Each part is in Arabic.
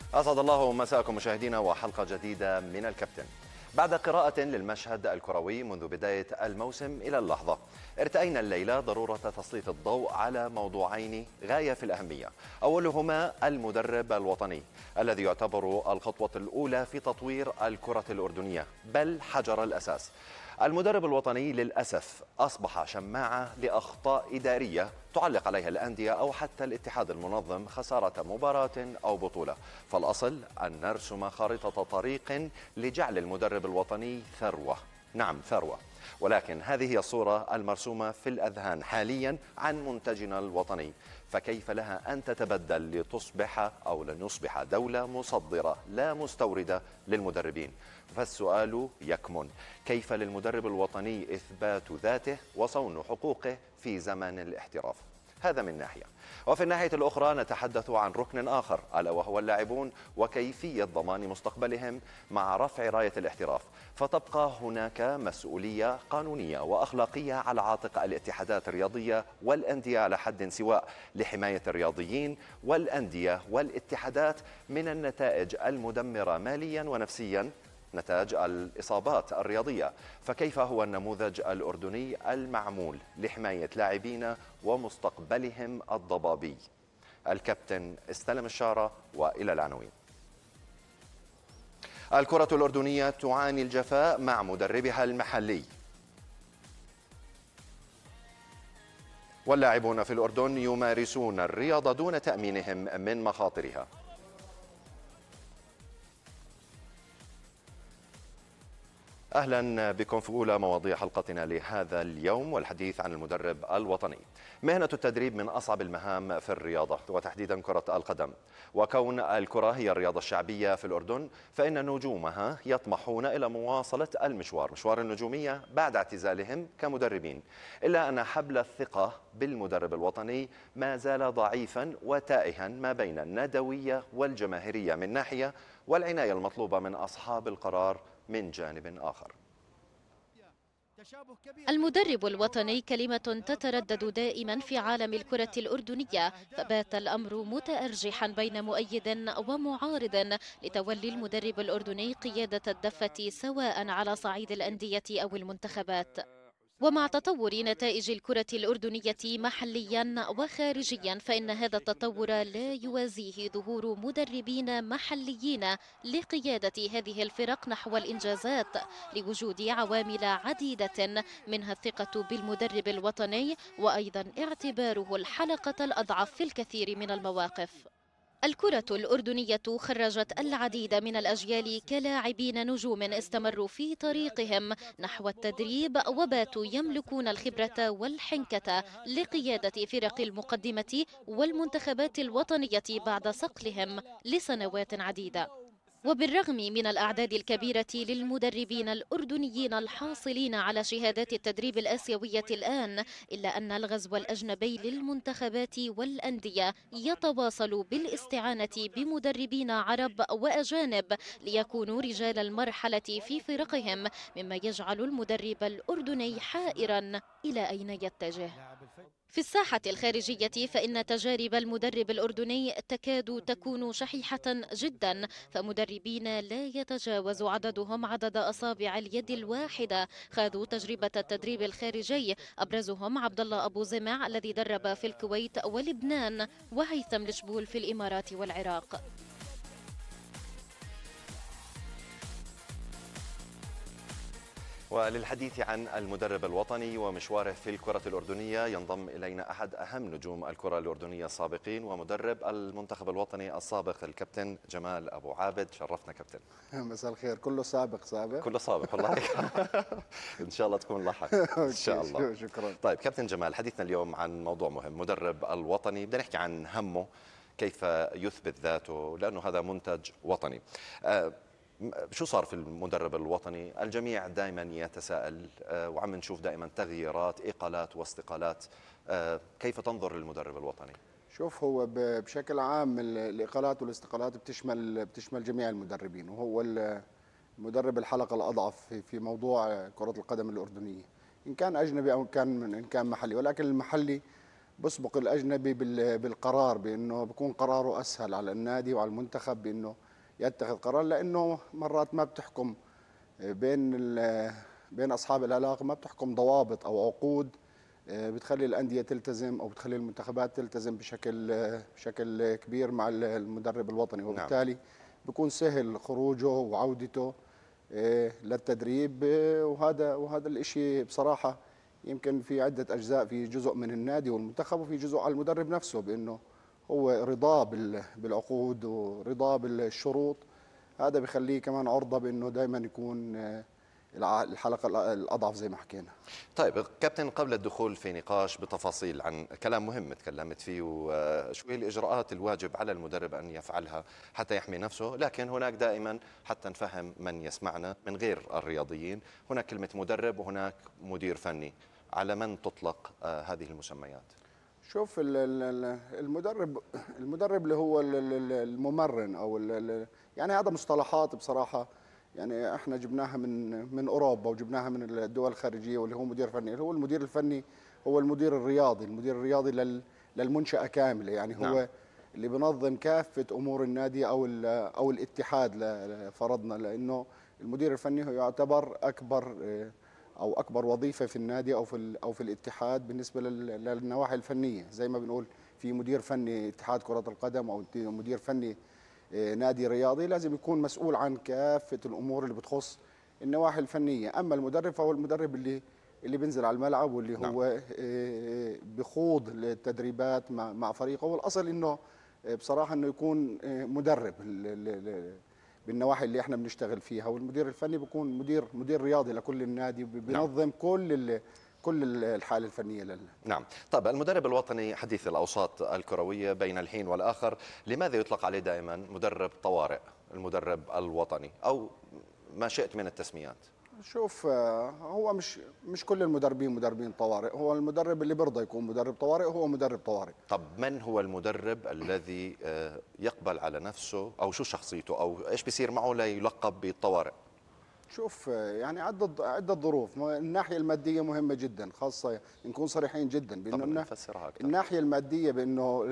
أسعد الله مساءكم مشاهدينا وحلقة جديدة من الكابتن. بعد قراءة للمشهد الكروي منذ بداية الموسم إلى اللحظة، ارتأينا الليلة ضرورة تسليط الضوء على موضوعين غاية في الأهمية. أولهما المدرب الوطني الذي يعتبر الخطوة الأولى في تطوير الكرة الأردنية، بل حجر الأساس. المدرب الوطني للأسف أصبح شماعة لأخطاء إدارية تعلق عليها الأندية أو حتى الاتحاد المنظم خسارة مباراة أو بطولة. فالأصل أن نرسم خارطة طريق لجعل المدرب الوطني ثروة، نعم ثروة، ولكن هذه هي الصورة المرسومة في الأذهان حاليا عن منتجنا الوطني. فكيف لها أن تتبدل لتصبح أو لنصبح دولة مصدرة لا مستوردة للمدربين؟ فالسؤال يكمن: كيف للمدرب الوطني إثبات ذاته وصون حقوقه في زمن الاحتراف؟ هذا من ناحية. وفي الناحية الأخرى نتحدث عن ركن آخر، ألا وهو اللاعبون وكيفية ضمان مستقبلهم مع رفع راية الاحتراف. فتبقى هناك مسؤولية قانونية وأخلاقية على عاتق الاتحادات الرياضية والأندية على حد سواء لحماية الرياضيين والأندية والاتحادات من النتائج المدمرة ماليا ونفسيا، نتاج الإصابات الرياضية. فكيف هو النموذج الأردني المعمول لحماية لاعبين ومستقبلهم الضبابي؟ الكابتن استلم الشارة وإلى العناوين. الكرة الأردنية تعاني الجفاء مع مدربها المحلي، واللاعبون في الأردن يمارسون الرياضة دون تأمينهم من مخاطرها. أهلا بكم في أولى مواضيع حلقتنا لهذا اليوم، والحديث عن المدرب الوطني. مهنة التدريب من أصعب المهام في الرياضة وتحديدا كرة القدم، وكون الكرة هي الرياضة الشعبية في الأردن فإن نجومها يطمحون إلى مواصلة مشوار النجومية بعد اعتزالهم كمدربين، إلا أن حبل الثقة بالمدرب الوطني ما زال ضعيفا وتائها ما بين الندوية والجماهيرية من ناحية، والعناية المطلوبة من أصحاب القرار من جانب آخر. المدرب الوطني كلمة تتردد دائما في عالم الكرة الأردنية، فبات الأمر متأرجحا بين مؤيد ومعارض لتولي المدرب الأردني قيادة الدفة سواء على صعيد الأندية أو المنتخبات. ومع تطور نتائج الكرة الأردنية محليا وخارجيا، فإن هذا التطور لا يوازيه ظهور مدربين محليين لقيادة هذه الفرق نحو الإنجازات، لوجود عوامل عديدة منها الثقة بالمدرب الوطني، وأيضا اعتباره الحلقة الأضعف في الكثير من المواقف. الكرة الأردنية خرجت العديد من الأجيال كلاعبين نجوم استمروا في طريقهم نحو التدريب، وباتوا يملكون الخبرة والحنكة لقيادة فرق المقدمة والمنتخبات الوطنية بعد صقلهم لسنوات عديدة. وبالرغم من الأعداد الكبيرة للمدربين الأردنيين الحاصلين على شهادات التدريب الآسيوية الآن، إلا أن الغزو الأجنبي للمنتخبات والأندية يتواصل بالاستعانة بمدربين عرب وأجانب ليكونوا رجال المرحلة في فرقهم، مما يجعل المدرب الأردني حائرا إلى أين يتجه. في الساحة الخارجية فإن تجارب المدرب الأردني تكاد تكون شحيحة جدا، فمدربين لا يتجاوز عددهم عدد أصابع اليد الواحدة خاضوا تجربة التدريب الخارجي، أبرزهم عبد الله أبو زمع الذي درب في الكويت ولبنان، وهيثم الجبول في الإمارات والعراق. وللحديث عن المدرب الوطني ومشواره في الكرة الأردنية ينضم إلينا أحد أهم نجوم الكرة الأردنية السابقين ومدرب المنتخب الوطني السابق، الكابتن جمال أبو عابد. شرفنا كابتن. مساء الخير. كله سابق كله سابق والله. إن شاء الله تكون لاحق إن شاء الله. شكرا. طيب كابتن جمال، حديثنا اليوم عن موضوع مهم، مدرب الوطني. بدنا نحكي عن همه، كيف يثبت ذاته، لأنه هذا منتج وطني. شو صار في المدرب الوطني؟ الجميع دائما يتساءل، وعم نشوف دائما تغييرات، إقالات واستقالات. كيف تنظر للمدرب الوطني؟ شوف، هو بشكل عام الإقالات والاستقالات بتشمل جميع المدربين، وهو المدرب الحلقة الأضعف في موضوع كرة القدم الأردنية، إن كان أجنبي أو إن كان محلي. ولكن المحلي بسبق الاجنبي بالقرار، بانه بيكون قراره اسهل على النادي وعلى المنتخب بانه يتخذ قرار، لانه مرات ما بتحكم بين بين اصحاب العلاقه، ما بتحكم ضوابط او عقود بتخلي الانديه تلتزم او بتخلي المنتخبات تلتزم بشكل كبير مع المدرب الوطني، نعم. وبالتالي بيكون سهل خروجه وعودته للتدريب. وهذا الشيء بصراحه يمكن في عده اجزاء، في جزء من النادي والمنتخب وفي جزء على المدرب نفسه، بانه هو رضاه بالعقود ورضاه بالشروط. هذا بيخليه كمان عرضه بانه دائما يكون الحلقه الاضعف زي ما حكينا. طيب كابتن، قبل الدخول في نقاش بتفاصيل عن كلام مهم تكلمت فيه وشو هي الإجراءات الواجب على المدرب أن يفعلها حتى يحمي نفسه، لكن هناك دائما حتى نفهم من يسمعنا من غير الرياضيين، هناك كلمة مدرب وهناك مدير فني، على من تطلق هذه المسميات؟ شوف المدرب اللي هو الممرن او يعني هذا مصطلحات بصراحه، يعني احنا جبناها من اوروبا وجبناها من الدول الخارجيه، واللي هو مدير فني. اللي هو المدير الفني هو المدير الرياضي للمنشاه كامله، يعني هو نعم. اللي بنظم كافه امور النادي او الاتحاد فرضنا، لانه المدير الفني هو يعتبر اكبر وظيفه في النادي او في الاتحاد بالنسبه للنواحي الفنيه. زي ما بنقول في مدير فني اتحاد كره القدم او مدير فني نادي رياضي، لازم يكون مسؤول عن كافه الامور اللي بتخص النواحي الفنيه. اما المدرب فهو المدرب اللي بينزل على الملعب، واللي نعم. هو بخوض التدريبات مع فريقه. والاصل انه بصراحه انه يكون مدرب بالنواحي اللي احنا بنشتغل فيها، والمدير الفني بيكون مدير رياضي لكل النادي، بينظم نعم. كل الحاله الفنيه نعم. طب المدرب الوطني حديث الأوساط الكروية بين الحين والآخر، لماذا يطلق عليه دائما مدرب طوارئ، المدرب الوطني أو ما شئت من التسميات؟ شوف هو مش كل المدربين مدربين طوارئ. هو المدرب اللي برضى يكون مدرب طوارئ هو مدرب طوارئ. طب من هو المدرب الذي يقبل على نفسه، أو شو شخصيته، أو إيش بيصير معه ليلقب بالطوارئ؟ شوف يعني عدة ظروف. الناحية المادية مهمة جدا، خاصة نكون صريحين جدا طب بأنه نفسرها أكثر. الناحية المادية بأنه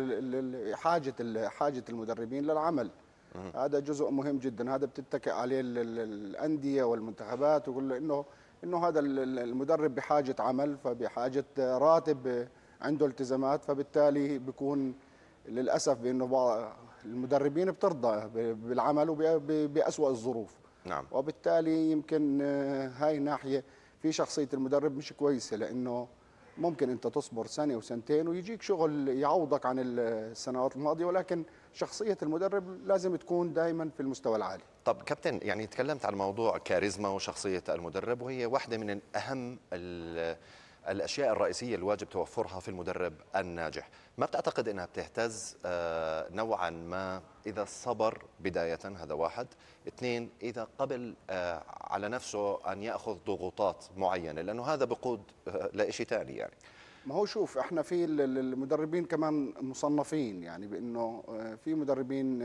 حاجة المدربين للعمل، هذا جزء مهم جدا. هذا بتتكئ عليه الأندية والمنتخبات، وكل إنه هذا المدرب بحاجة عمل، فبحاجة راتب، عنده التزامات، فبالتالي بيكون للأسف بأنه بعض المدربين بترضى بالعمل وبأسوأ الظروف. نعم. وبالتالي يمكن هاي ناحية في شخصية المدرب مش كويسة، لأنه ممكن أنت تصبر سنة وسنتين ويجيك شغل يعوضك عن السنوات الماضية، ولكن شخصية المدرب لازم تكون دائما في المستوى العالي. طب كابتن، يعني تكلمت عن موضوع كاريزما وشخصية المدرب، وهي واحدة من أهم الأشياء الرئيسية الواجب توفرها في المدرب الناجح. ما بتعتقد أنها بتهتز نوعا ما إذا صبر بداية؟ هذا واحد. اثنين، إذا قبل على نفسه أن يأخذ ضغوطات معينة، لأنه هذا بقود لإشي ثاني يعني. ما هو شوف، احنا في المدربين كمان مصنفين، يعني بأنه في مدربين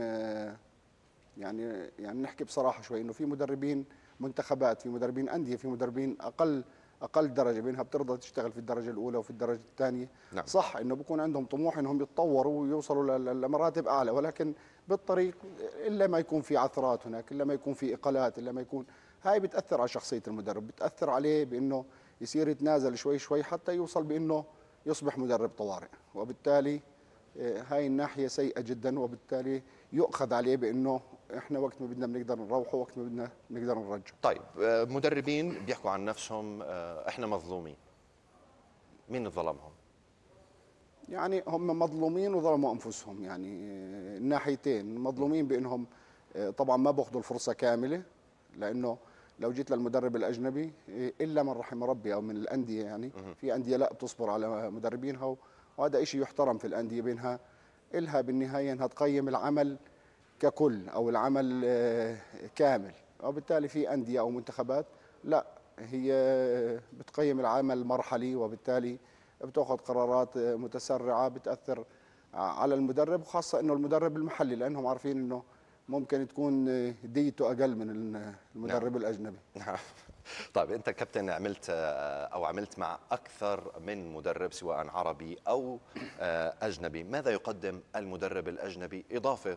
يعني نحكي بصراحة شوي، انه في مدربين منتخبات، في مدربين أندية، في مدربين اقل درجه بينها بترضى تشتغل في الدرجه الاولى وفي الدرجه الثانيه. نعم. صح انه بكون عندهم طموح انهم يتطوروا ويوصلوا لمراتب اعلى، ولكن بالطريق الا ما يكون في عثرات هناك، الا ما يكون في اقالات، الا ما يكون هاي بتاثر على شخصيه المدرب، بتاثر عليه بانه يصير يتنازل شوي شوي حتى يوصل بانه يصبح مدرب طوارئ. وبالتالي هاي الناحيه سيئه جدا، وبالتالي يؤخذ عليه بانه احنا وقت ما بدنا بنقدر نروحه، وقت ما بدنا بنقدر نرجعه. طيب مدربين بيحكوا عن نفسهم احنا مظلومين، مين ظلمهم؟ يعني هم مظلومين وظلموا انفسهم، يعني الناحيتين مظلومين بانهم طبعا ما باخذوا الفرصه كامله، لانه لو جيت للمدرب الاجنبي الا من رحم ربي او من الانديه، يعني في انديه لا بتصبر على مدربينها، وهذا شيء يحترم في الانديه، بينها الها بالنهايه انها تقيم العمل ككل او العمل كامل. وبالتالي في انديه او منتخبات لا، هي بتقيم العمل مرحلي، وبالتالي بتاخذ قرارات متسرعه بتاثر على المدرب، وخاصه انه المدرب المحلي، لانهم عارفين انه ممكن تكون ديته اقل من المدرب نعم. الاجنبي. نعم. طيب انت كابتن عملت مع اكثر من مدرب سواء عربي او اجنبي، ماذا يقدم المدرب الاجنبي اضافه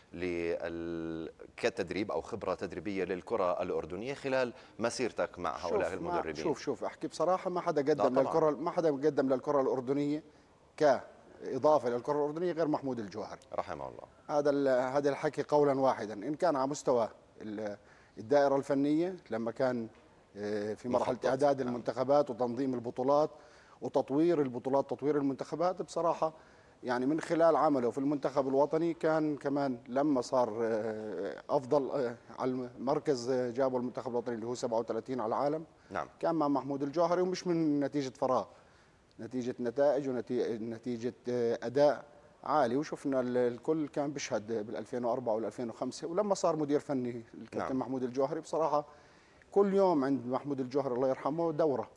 كتدريب او خبره تدريبيه للكره الاردنيه خلال مسيرتك مع هؤلاء المدربين؟ شوف احكي بصراحه، ما حدا قدم للكره الاردنيه كاضافه للكره الاردنيه غير محمود الجوهري رحمه الله. هذا الحكي قولا واحدا، ان كان على مستوى الدائره الفنيه لما كان في مرحله اعداد المنتخبات وتنظيم البطولات وتطوير البطولات، تطوير المنتخبات. بصراحه يعني من خلال عمله في المنتخب الوطني كان كمان لما صار افضل على المركز، جابوا المنتخب الوطني اللي هو 37 على العالم. نعم. كان مع محمود الجوهري، ومش من نتيجه فراغ، نتيجه نتائج ونتيجه اداء عالي، وشفنا الكل كان بيشهد بال 2004 وال 2005. ولما صار مدير فني الكابتن نعم. محمود الجوهري، بصراحه كل يوم عند محمود الجوهري الله يرحمه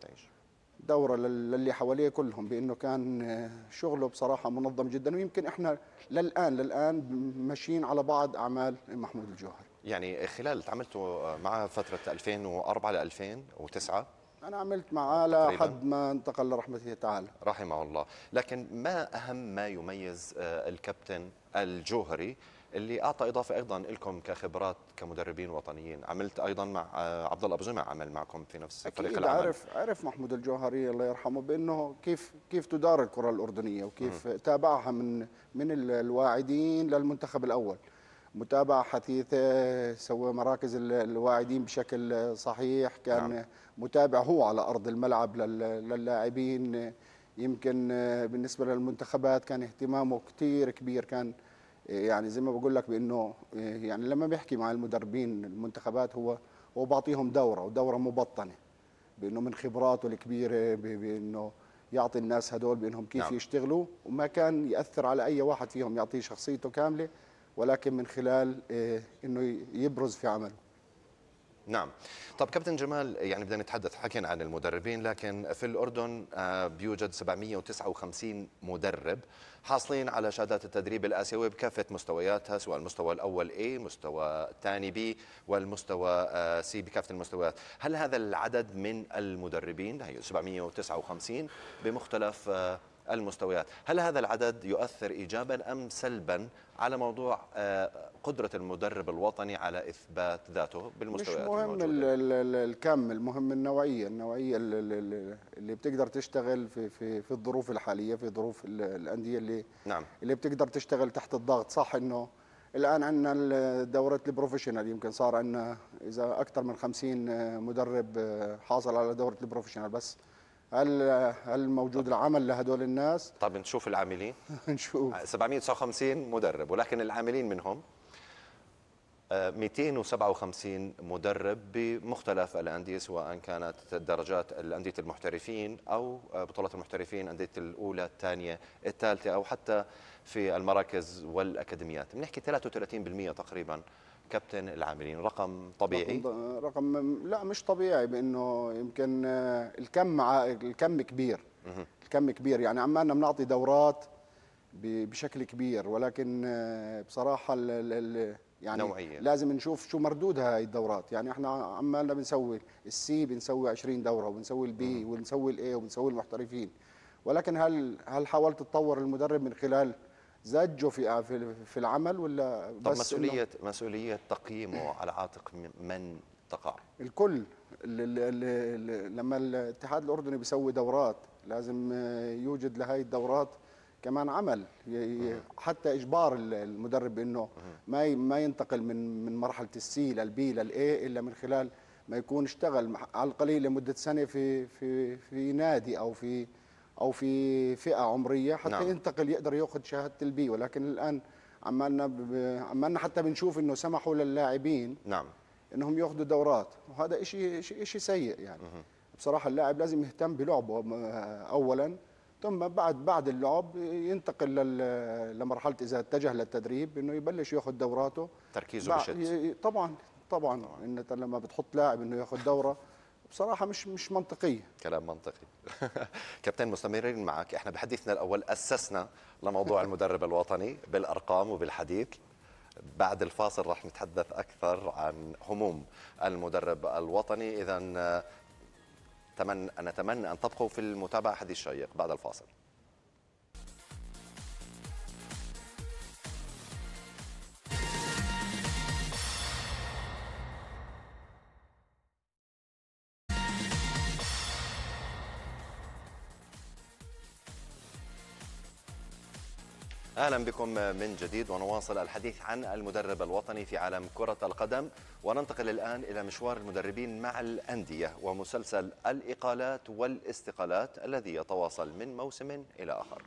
دوره للي حواليه كلهم، بانه كان شغله بصراحه منظم جدا. ويمكن احنا للان ماشيين على بعض اعمال محمود الجوهري. يعني خلال تعاملتوا مع فتره 2004 ل 2009 انا عملت معاه لحد ما انتقل لرحمته تعالى رحمه الله. لكن ما اهم ما يميز الكابتن الجوهري اللي اعطى اضافه ايضا لكم كخبرات كمدربين وطنيين؟ عملت ايضا مع عبد الله ابو جمع، عمل معكم في نفس فريق العمل. عرف محمود الجوهري الله يرحمه بانه كيف تدار الكره الاردنيه، وكيف تابعها من الواعدين للمنتخب الاول، متابعه حثيثه، سوى مراكز الواعدين بشكل صحيح، كان نعم. متابع هو على ارض الملعب للاعبين. يمكن بالنسبه للمنتخبات كان اهتمامه كثير كبير، كان يعني زي ما بقول لك بانه يعني لما بيحكي مع المدربين المنتخبات هو بعطيهم ودوره مبطنه، بانه من خبراته الكبيره بانه يعطي الناس هدول بانهم كيف نعم. يشتغلوا، وما كان ياثر على اي واحد فيهم، يعطيه شخصيته كامله، ولكن من خلال انه يبرز في عمله. نعم. طب كابتن جمال، يعني بدنا نتحدث، حكينا عن المدربين، لكن في الأردن بيوجد 759 مدرب حاصلين على شهادات التدريب الآسيوية بكافة مستوياتها، سواء المستوى الأول A، مستوى الثاني B، والمستوى C بكافة المستويات. هل هذا العدد من المدربين، هي 759 بمختلف المستويات، هل هذا العدد يؤثر إيجابا أم سلبا على موضوع قدرة المدرب الوطني على إثبات ذاته بالمستويات الموجودة؟ مش مهم الكم، المهم النوعية اللي بتقدر تشتغل في الظروف الحالية، في ظروف الأندية اللي نعم. اللي بتقدر تشتغل تحت الضغط. صح إنه الآن عندنا دورة البروفيشنال، يمكن صار عندنا إذا أكثر من 50 مدرب حاصل على دورة البروفيشنال، بس هل موجود العمل لهدول الناس؟ طب نشوف العاملين. نشوف 759 مدرب، ولكن العاملين منهم 257 مدرب بمختلف الأندية، سواء كانت درجات الأندية المحترفين أو بطولات المحترفين، أندية الأولى الثانية الثالثة، أو حتى في المراكز والأكاديميات. بنحكي 33% تقريبا كابتن العاملين. رقم طبيعي؟ رقم لا مش طبيعي، بانه يمكن الكم كبير. الكم كبير، يعني عمالنا بنعطي دورات بشكل كبير، ولكن بصراحه يعني نوعية. لازم نشوف شو مردودها هاي الدورات. يعني احنا عمالنا بنسوي السي، بنسوي 20 دوره، وبنسوي البي، ونسوي الاي، وبنسوي المحترفين، ولكن هل حاولت تطور المدرب من خلال زجه في العمل، ولا بس؟ طب مسؤولية تقييمه على عاتق من تقع؟ الكل. لما الاتحاد الأردني بيسوي دورات لازم يوجد لهي الدورات كمان عمل، حتى إجبار المدرب بأنه ما ينتقل من مرحلة السي للبي للإيه إلا من خلال ما يكون اشتغل على القليل لمدة سنة في نادي أو في فئة عمرية حتى نعم. ينتقل يقدر ياخذ شهادة البي. ولكن الآن عمالنا حتى بنشوف إنه سمحوا للاعبين نعم إنهم ياخذوا دورات، وهذا شيء سيء يعني. بصراحة اللاعب لازم يهتم بلعبه أولا، ثم بعد اللعب ينتقل لمرحلة إذا اتجه للتدريب إنه يبلش ياخذ دوراته. تركيزه بشد. طبعا إنت لما بتحط لاعب إنه ياخذ دورة بصراحة مش منطقية. كلام منطقي. كابتن مستمرين معك، احنا بحديثنا الأول أسسنا لموضوع المدرب الوطني بالأرقام وبالحديث بعد الفاصل راح نتحدث أكثر عن هموم المدرب الوطني. إذا نتمنى أن تبقوا في المتابعة. حديث شيق بعد الفاصل. أهلا بكم من جديد، ونواصل الحديث عن المدرب الوطني في عالم كرة القدم، وننتقل الآن إلى مشوار المدربين مع الأندية ومسلسل الإقالات والاستقالات الذي يتواصل من موسم إلى آخر.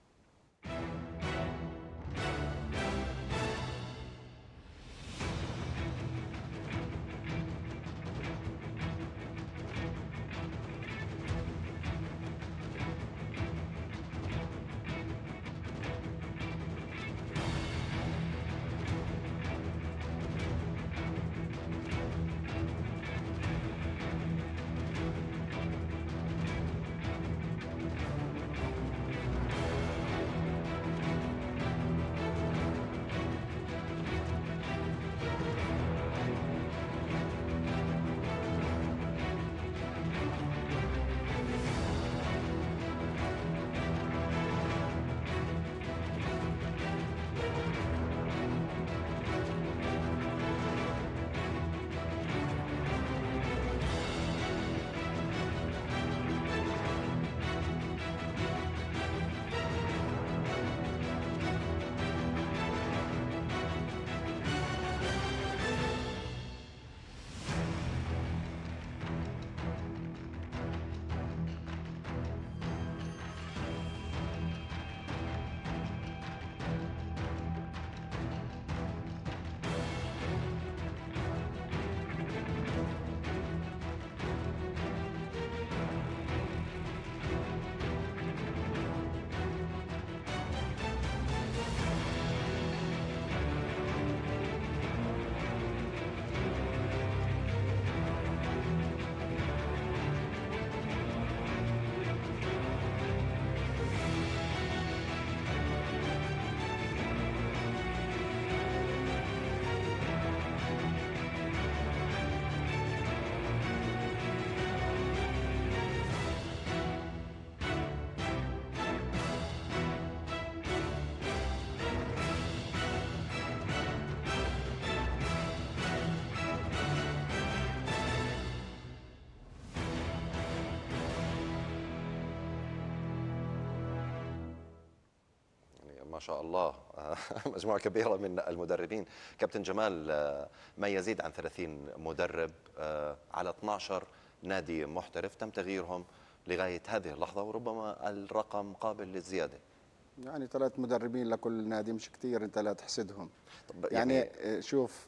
ما شاء الله مجموعة كبيرة من المدربين. كابتن جمال، ما يزيد عن 30 مدرب على 12 نادي محترف تم تغييرهم لغاية هذه اللحظة، وربما الرقم قابل للزيادة. يعني 3 مدربين لكل نادي مش كثير، انت لا تحسدهم. طب يعني شوف،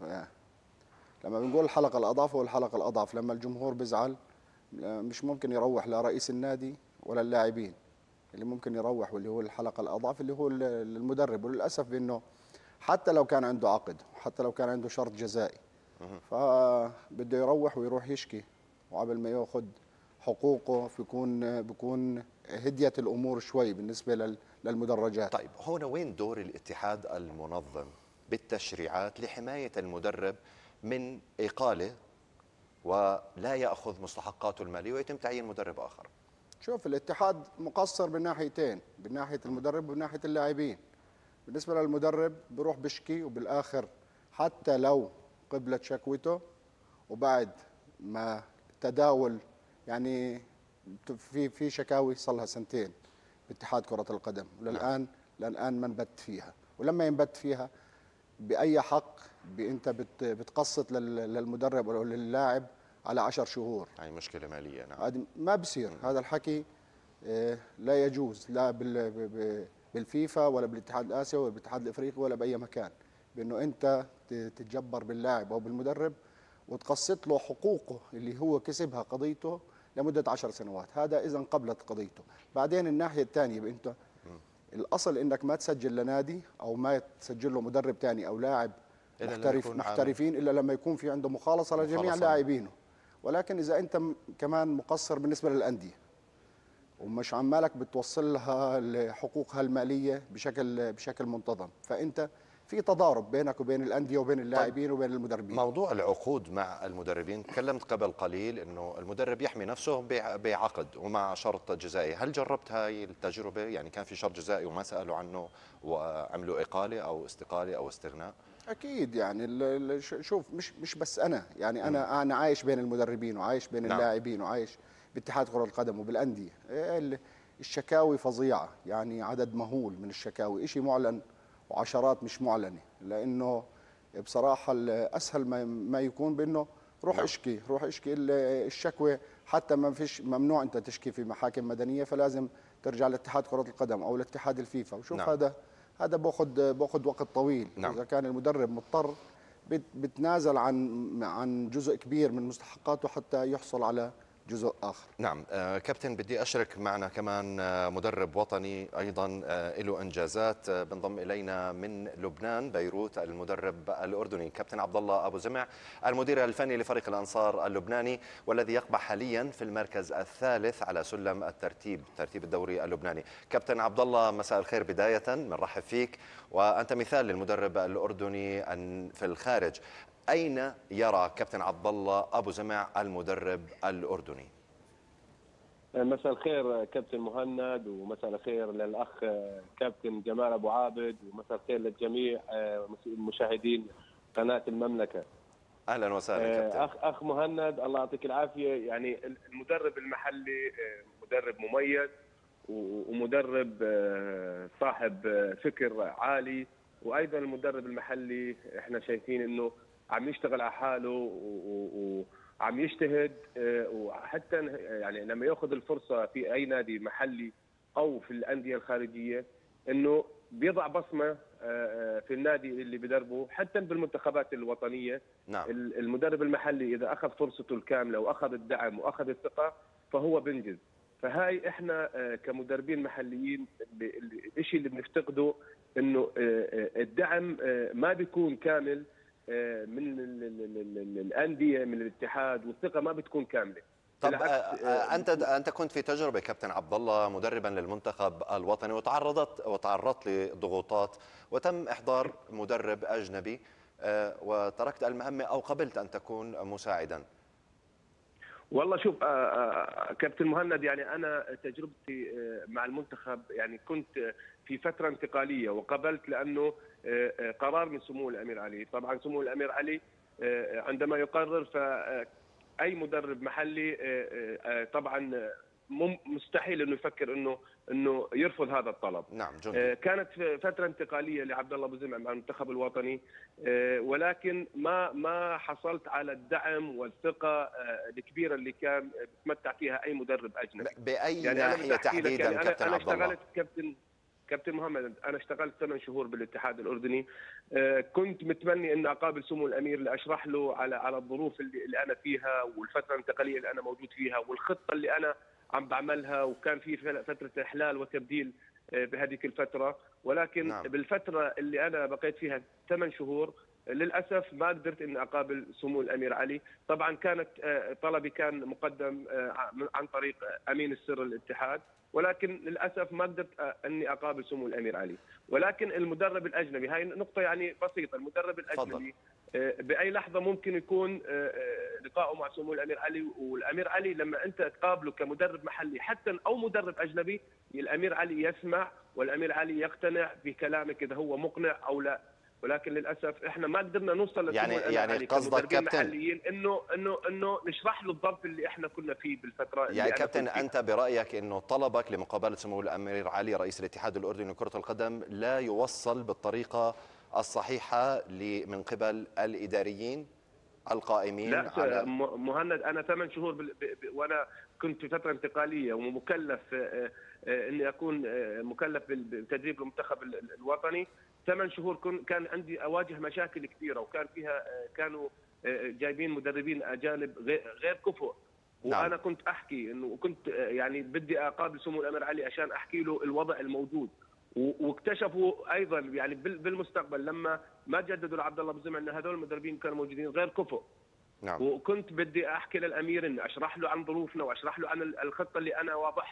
لما بنقول الحلقة الأضعف هو الحلقة الأضعف، لما الجمهور بيزعل مش ممكن يروح لا رئيس النادي ولا اللاعبين. اللي ممكن يروح واللي هو الحلقة الأضعف اللي هو المدرب. وللأسف بأنه حتى لو كان عنده عقد، حتى لو كان عنده شرط جزائي، فبده يروح يشكي، وقبل ما ياخذ حقوقه بيكون هديت الأمور شوي بالنسبة للمدرجات. طيب هنا وين دور الاتحاد المنظم بالتشريعات لحماية المدرب من إقالة ولا يأخذ مستحقاته المالية ويتم تعيين مدرب آخر؟ شوف، الاتحاد مقصر بالناحيتين، من ناحية المدرب ومن ناحية اللاعبين. بالنسبة للمدرب بروح بشكي، وبالآخر حتى لو قبلت شكوته وبعد ما تداول، يعني في شكاوي صار لها 2 سنين باتحاد كرة القدم، وللآن ما انبت فيها. ولما ينبت فيها بأي حق أنت بتقسط للمدرب أو للاعب على 10 شهور؟ يعني مشكلة مالية. نعم، هذا ما بصير. هذا الحكي لا يجوز، لا بالفيفا ولا بالاتحاد الآسيوي ولا بالاتحاد الإفريقي ولا بأي مكان، بأنه أنت تتجبر باللاعب أو بالمدرب وتقسط له حقوقه اللي هو كسبها قضيته لمدة 10 سنوات. هذا إذا قبلت قضيته. بعدين الناحية الثانية، أنت الأصل إنك ما تسجل لنادي أو ما تسجل له مدرب ثاني أو لاعب محترفين إلا لما يكون في عنده مخالصة لجميع لاعبينه. ولكن إذا أنت كمان مقصر بالنسبة للأندية ومش عمالك بتوصل لها حقوقها المالية بشكل منتظم، فأنت في تضارب بينك وبين الانديه وبين اللاعبين وبين المدربين. موضوع العقود مع المدربين، تكلمت قبل قليل انه المدرب يحمي نفسه بعقد ومع شرط جزائي، هل جربت هاي التجربه؟ يعني كان في شرط جزائي وما سالوا عنه وعملوا اقاله او استقاله او استغناء؟ اكيد يعني شوف، مش بس انا، يعني انا عايش بين المدربين وعايش بين نعم. اللاعبين وعايش باتحاد كرة القدم وبالانديه. الشكاوي فظيعه، يعني عدد مهول من الشكاوي، شيء معلن وعشرات مش معلنه، لانه بصراحه الاسهل ما يكون بانه روح نعم. اشكي، روح اشكي الشكوى. حتى ما فيش، ممنوع انت تشكي في محاكم مدنيه، فلازم ترجع لاتحاد كرة القدم او لاتحاد الفيفا. وشوف نعم. هذا باخذ وقت طويل. نعم. اذا كان المدرب مضطر بتنازل عن جزء كبير من مستحقاته حتى يحصل على جزء آخر. نعم. كابتن، بدي أشرك معنا كمان مدرب وطني أيضا له إنجازات. بنضم إلينا من لبنان بيروت المدرب الأردني كابتن عبد الله أبو زمع، المدير الفني لفريق الأنصار اللبناني، والذي يقبع حاليا في المركز الثالث على سلم ترتيب الدوري اللبناني. كابتن عبد الله، مساء الخير. بداية بنرحب فيك، وأنت مثال للمدرب الأردني في الخارج. أين يرى كابتن عبد الله أبو زمع المدرب الأردني؟ مساء الخير كابتن مهند، ومساء الخير للأخ كابتن جمال أبو عابد، ومساء الخير للجميع مشاهدين قناة المملكة. أهلا وسهلا كابتن. أخ مهند، الله يعطيك العافية. يعني المدرب المحلي مدرب مميز ومدرب صاحب فكر عالي، وأيضا المدرب المحلي احنا شايفين أنه عم يشتغل على حاله وعم يجتهد، وحتى يعني لما ياخذ الفرصه في اي نادي محلي او في الانديه الخارجيه انه بيضع بصمه في النادي اللي بدربه، حتى بالمنتخبات الوطنيه. نعم. المدرب المحلي اذا اخذ فرصته الكامله واخذ الدعم واخذ الثقه فهو بنجز. فهاي احنا كمدربين محليين الشيء اللي بنفتقده انه الدعم ما بيكون كامل من الانديه، من الاتحاد، والثقه ما بتكون كامله. طب انت كنت في تجربه كابتن عبد الله مدربا للمنتخب الوطني، وتعرضت لضغوطات وتم احضار مدرب اجنبي، وتركت المهمه او قبلت ان تكون مساعدا. والله شوف كابتن مهند، يعني انا تجربتي مع المنتخب يعني كنت في فتره انتقاليه وقبلت، لانه قرار من سمو الامير علي. طبعا سمو الامير علي عندما يقرر فاي مدرب محلي طبعا مستحيل انه يفكر انه يرفض هذا الطلب. نعم جميل. كانت فتره انتقاليه لعبد الله ابو زمع مع المنتخب الوطني، ولكن ما حصلت على الدعم والثقه الكبيره اللي كان بتمتع فيها اي مدرب اجنبي. باي يعني ناحيه تحديدا يعني كابتن عبد الله؟ انا اشتغلت كابتن محمد، انا اشتغلت 8 شهور بالاتحاد الاردني. كنت متمني ان اقابل سمو الامير لاشرح له على الظروف اللي انا فيها، والفتره الانتقاليه اللي انا موجود فيها، والخطه اللي انا عم بعملها، وكان في فتره احلال وتبديل بهذيك الفتره. ولكن نعم. بالفتره اللي انا بقيت فيها 8 شهور للاسف ما قدرت اني اقابل سمو الامير علي. طبعا كانت طلبي كان مقدم عن طريق امين السر الاتحاد، ولكن للاسف ما قدرت اني اقابل سمو الامير علي. ولكن المدرب الاجنبي، هاي نقطه يعني بسيطه، المدرب الاجنبي باي لحظه ممكن يكون لقائه مع سمو الامير علي، والامير علي لما انت تقابله كمدرب محلي حتى او مدرب اجنبي، الامير علي يسمع والامير علي يقتنع بكلامك اذا هو مقنع او لا. ولكن للاسف احنا ما قدرنا نوصل لسمو الامير علي قصدك كابتن محليين انه نشرح له الظرف اللي احنا كنا فيه بالفتره يعني كابتن انت برايك انه طلبك لمقابله سمو الامير علي رئيس الاتحاد الاردني لكره القدم لا يوصل بالطريقه الصحيحه من قبل الاداريين القائمين؟ لا على مهند، انا 8 شهور وانا كنت في فتره انتقاليه ومكلف اني اكون مكلف بتدريب المنتخب الوطني. 8 شهور كان عندي اواجه مشاكل كثيره، وكان فيها كانوا جايبين مدربين اجانب غير كفؤ. وانا نعم. كنت احكي انه كنت يعني بدي اقابل سمو الامير علي عشان احكي له الوضع الموجود، واكتشفوا ايضا يعني بالمستقبل لما ما جددوا لعبد الله ابو زمع ان هذول المدربين كانوا موجودين غير كفؤ. نعم. وكنت بدي احكي للامير اني اشرح له عن ظروفنا واشرح له عن الخطه اللي انا واضحها،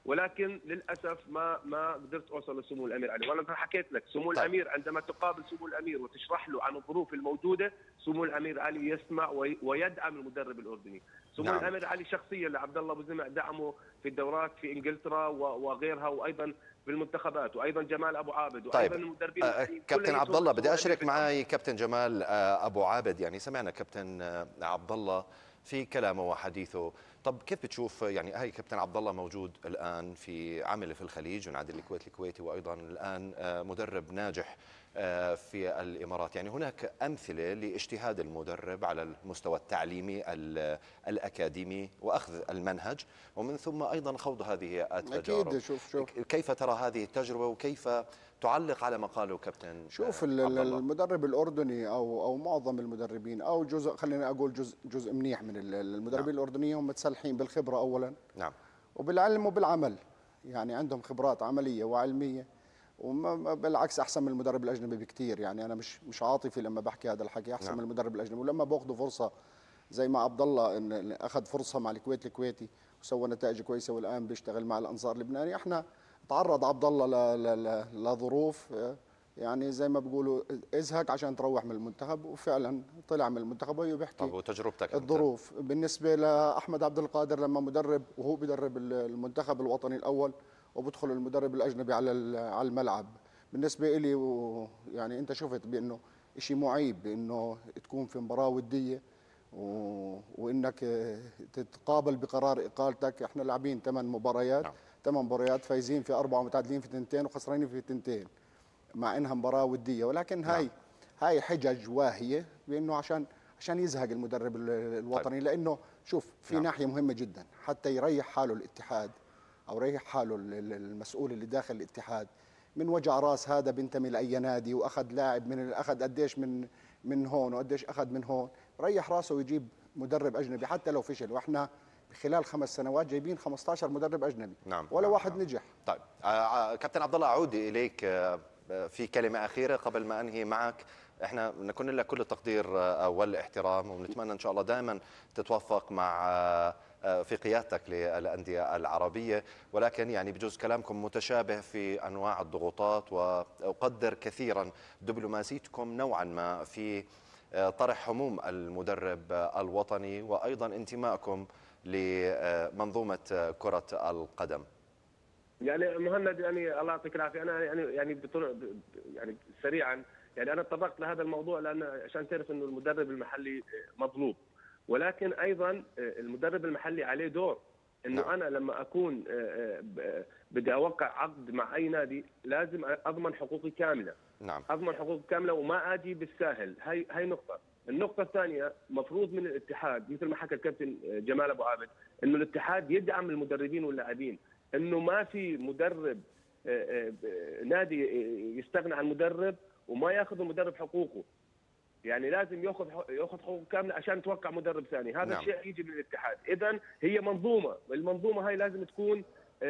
ولكن للاسف ما قدرت اوصل لسمو الامير علي. وانا حكيت لك سمو الامير عندما تقابل سمو الامير وتشرح له عن الظروف الموجوده، سمو الامير علي يسمع ويدعم المدرب الاردني. سمو الامير علي شخصيا لعبد الله ابو زمع دعمه في الدورات في انجلترا وغيرها، وايضا في المنتخبات، وايضا جمال ابو عابد، وايضا المدربين. كابتن عبد الله، بدي اشرك معي كابتن جمال ابو عابد. يعني سمعنا كابتن عبد الله في كلامه وحديثه. طب كيف بتشوف، يعني هاي كابتن عبد الله موجود الان في عمل في الخليج ونادي الكويت الكويتي، وايضا الان مدرب ناجح في الامارات. يعني هناك امثله لاجتهاد المدرب على المستوى التعليمي الاكاديمي واخذ المنهج، ومن ثم ايضا خوض هذه التجارب. اكيد. شوف كيف ترى هذه التجربه، وكيف تعلق على ما قاله كابتن؟ شوف المدرب الاردني او معظم المدربين، او جزء، خلينا اقول جزء منيح من المدربين الاردنيين، هم متسلحين بالخبره اولا، نعم، وبالعلم وبالعمل. يعني عندهم خبرات عمليه وعلميه، وبالعكس احسن من المدرب الاجنبي بكثير. يعني انا مش عاطفي لما بحكي هذا الحكي، احسن من المدرب الاجنبي. ولما باخذوا فرصه زي ما عبد الله إن اخذ فرصه مع الكويت الكويتي وسوى نتائج كويسه، والان بيشتغل مع الانصار اللبناني. احنا تعرض عبد الله لظروف، يعني زي ما بيقولوا ازهق عشان تروح من المنتخب، وفعلا طلع من المنتخب. وهو بيحكي طب وتجربتك الظروف بالنسبه لاحمد عبد القادر لما مدرب، وهو بيدرب المنتخب الوطني الاول، وبدخل المدرب الاجنبي على الملعب. بالنسبه لي يعني انت شفت بانه شيء معيب بانه تكون في مباراه وديه وانك تتقابل بقرار اقالتك. احنا لاعبين 8 مباريات، 8 مباريات، فايزين في 4 ومتعادلين في 2 وخسرانين في 2، مع انها مباراه وديه. ولكن هاي حجج واهيه بانه عشان يزهق المدرب الوطني. لانه شوف في ناحيه مهمه جدا، حتى يريح حاله الاتحاد او يريح حاله المسؤول اللي داخل الاتحاد من وجع راس هذا بينتمي لاي نادي واخذ لاعب من اخذ قديش من هون وقديش اخذ من هون. ريح راسه ويجيب مدرب اجنبي حتى لو فشل. واحنا خلال 5 سنوات جايبين 15 مدرب اجنبي، ولا واحد نجح. طيب كابتن عبد الله، اعود اليك في كلمه اخيره قبل ما انهي معك. احنا نكون لك كل التقدير والاحترام، ونتمنى ان شاء الله دائما تتوفق مع في قيادتك للانديه العربيه. ولكن يعني بجوز كلامكم متشابه في انواع الضغوطات، واقدر كثيرا دبلوماسيتكم نوعا ما في طرح هموم المدرب الوطني، وايضا انتمائكم لمنظومه كره القدم. يعني مهند، يعني الله يعطيك العافيه، انا يعني سريعا، يعني انا تطرقت لهذا الموضوع لان عشان تعرف انه المدرب المحلي مطلوب، ولكن ايضا المدرب المحلي عليه دور. انه انا لما اكون بدي اوقع عقد مع اي نادي لازم اضمن حقوقي كامله. اضمن حقوقي كامله وما اجي بالساهل. هي نقطه. النقطه الثانيه، مفروض من الاتحاد مثل ما حكى الكابتن جمال ابو عابد انه الاتحاد يدعم المدربين واللاعبين، انه ما في مدرب نادي يستغنى عن مدرب وما ياخذ المدرب حقوقه. يعني لازم ياخذ حقوق كامله عشان توقع مدرب ثاني. هذا الشيء يجي من الاتحاد. اذا هي منظومه، المنظومه هاي لازم تكون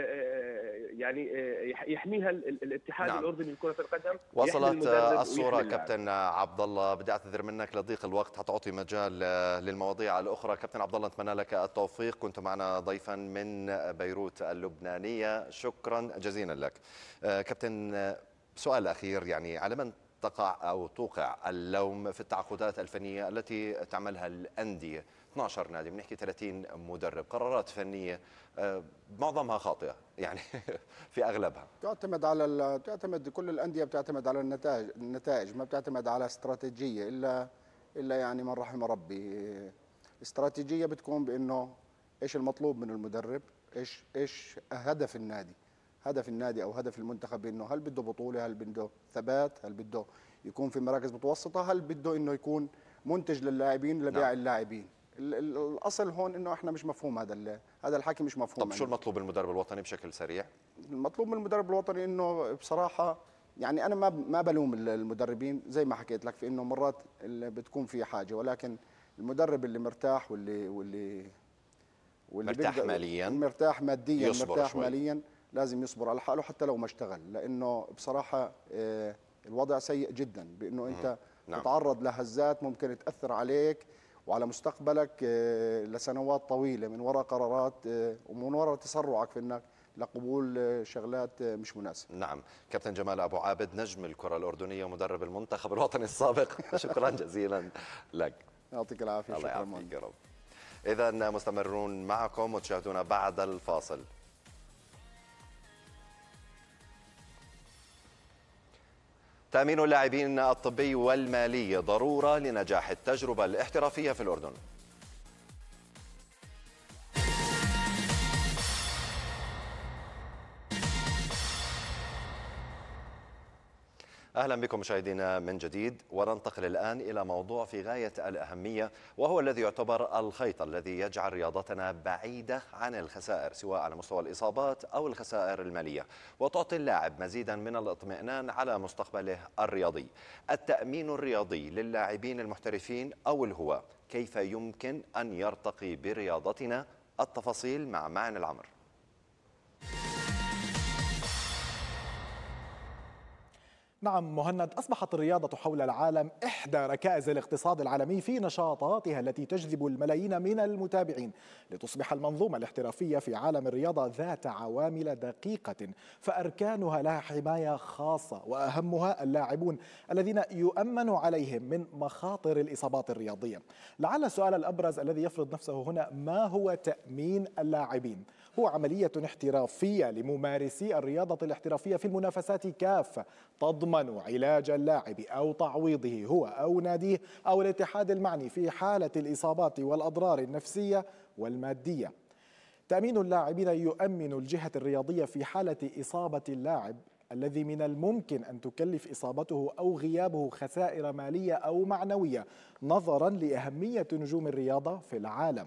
يعني يحميها الاتحاد الاردني لكره القدم. وصلت الصوره كابتن عبد الله. بدي اعتذر منك لضيق الوقت حتى اعطي مجال للمواضيع الاخرى. كابتن عبد الله، نتمنى لك التوفيق. كنت معنا ضيفا من بيروت اللبنانيه، شكرا جزيلا لك. كابتن، سؤال اخير، يعني على من تقع أو توقع اللوم في التعاقدات الفنية التي تعملها الأندية؟ 12 نادي، بنحكي 30 مدرب، قرارات فنية معظمها خاطئة يعني في أغلبها. تعتمد كل الأندية بتعتمد على النتائج، ما بتعتمد على استراتيجية إلا يعني من رحم ربي. استراتيجية بتكون بأنه إيش المطلوب من المدرب، إيش هدف النادي. هدف النادي او هدف المنتخب انه هل بده بطوله، هل بده ثبات، هل بده يكون في مراكز متوسطه، هل بده انه يكون منتج للاعبين لبيع اللاعبين. الاصل هون انه احنا مش مفهوم هذا الحكي، مش مفهوم. طب شو المطلوب من المدرب الوطني بشكل سريع؟ المطلوب من المدرب الوطني انه بصراحه، يعني انا ما بلوم المدربين زي ما حكيت لك في انه مرات اللي بتكون في حاجه، ولكن المدرب اللي مرتاح واللي مرتاح ماليا، مرتاح ماديا، مرتاح ماليا، لازم يصبر على حاله حتى لو ما اشتغل. لانه بصراحه الوضع سيء جدا بانه انت تتعرض لهزات ممكن تاثر عليك وعلى مستقبلك لسنوات طويله من وراء قرارات ومن وراء تسرعك في انك لقبول شغلات مش مناسبة. نعم. كابتن جمال أبو عابد، نجم الكرة الأردنية ومدرب المنتخب الوطني السابق، شكرا جزيلا لك. يعطيك العافية. الله شكرا يعافيك يا رب. إذا مستمرون معكم وتشاهدونا بعد الفاصل. تأمين اللاعبين الطبي والمالي ضرورة لنجاح التجربة الاحترافية في الأردن. أهلا بكم مشاهدينا من جديد، وننتقل الآن إلى موضوع في غاية الأهمية، وهو الذي يعتبر الخيط الذي يجعل رياضتنا بعيدة عن الخسائر سواء على مستوى الإصابات أو الخسائر المالية، وتعطي اللاعب مزيدا من الاطمئنان على مستقبله الرياضي. التأمين الرياضي للاعبين المحترفين أو الهواة، كيف يمكن أن يرتقي برياضتنا؟ التفاصيل مع معن العمر. نعم مهند، أصبحت الرياضة حول العالم إحدى ركائز الاقتصاد العالمي في نشاطاتها التي تجذب الملايين من المتابعين، لتصبح المنظومة الاحترافية في عالم الرياضة ذات عوامل دقيقة، فأركانها لها حماية خاصة، وأهمها اللاعبون الذين يؤمن عليهم من مخاطر الإصابات الرياضية. لعل السؤال الأبرز الذي يفرض نفسه هنا: ما هو تأمين اللاعبين؟ هو عملية احترافية لممارسي الرياضة الاحترافية في المنافسات كافة، تضمن علاج اللاعب أو تعويضه هو أو ناديه أو الاتحاد المعني في حالة الإصابات والأضرار النفسية والمادية. تأمين اللاعبين يؤمن الجهة الرياضية في حالة إصابة اللاعب الذي من الممكن أن تكلف إصابته أو غيابه خسائر مالية أو معنوية، نظرا لأهمية نجوم الرياضة في العالم.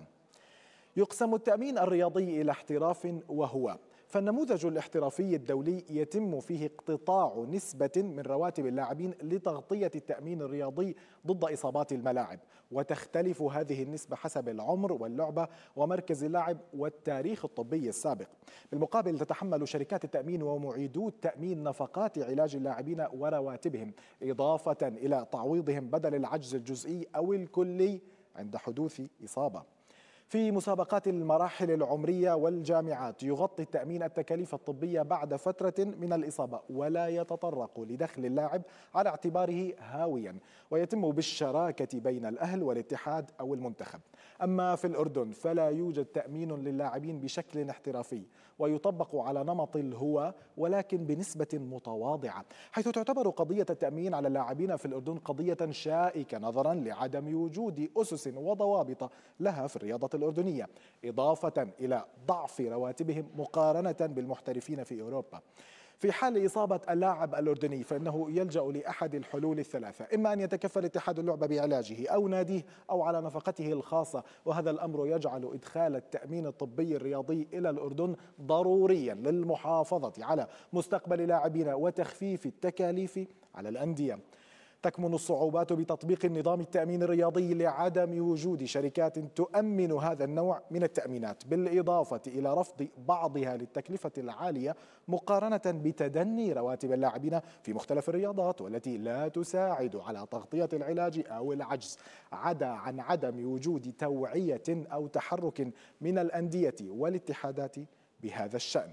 يقسم التأمين الرياضي إلى احتراف وهواة، فالنموذج الاحترافي الدولي يتم فيه اقتطاع نسبة من رواتب اللاعبين لتغطية التأمين الرياضي ضد إصابات الملاعب، وتختلف هذه النسبة حسب العمر واللعبة ومركز اللاعب والتاريخ الطبي السابق. بالمقابل تتحمل شركات التأمين ومعيدو التأمين نفقات علاج اللاعبين ورواتبهم، إضافة إلى تعويضهم بدل العجز الجزئي أو الكلي عند حدوث إصابة. في مسابقات المراحل العمرية والجامعات يغطي التأمين التكاليف الطبية بعد فترة من الإصابة، ولا يتطرق لدخل اللاعب على اعتباره هاويا، ويتم بالشراكة بين الأهل والاتحاد أو المنتخب. أما في الأردن فلا يوجد تأمين للاعبين بشكل احترافي، ويطبق على نمط الهواة ولكن بنسبة متواضعة، حيث تعتبر قضية التأمين على اللاعبين في الأردن قضية شائكة نظرا لعدم وجود أسس وضوابط لها في الرياضة الأردنية، إضافة إلى ضعف رواتبهم مقارنة بالمحترفين في أوروبا. في حال إصابة اللاعب الأردني فإنه يلجأ لأحد الحلول الثلاثة: إما أن يتكفل اتحاد اللعبة بعلاجه أو ناديه أو على نفقته الخاصة، وهذا الأمر يجعل إدخال التأمين الطبي الرياضي إلى الأردن ضروريا للمحافظة على مستقبل لاعبينا وتخفيف التكاليف على الأندية. تكمن الصعوبات بتطبيق النظام التأمين الرياضي لعدم وجود شركات تؤمن هذا النوع من التأمينات، بالإضافة إلى رفض بعضها للتكلفة العالية مقارنة بتدني رواتب اللاعبين في مختلف الرياضات، والتي لا تساعد على تغطية العلاج أو العجز، عدا عن عدم وجود توعية أو تحرك من الأندية والاتحادات بهذا الشأن.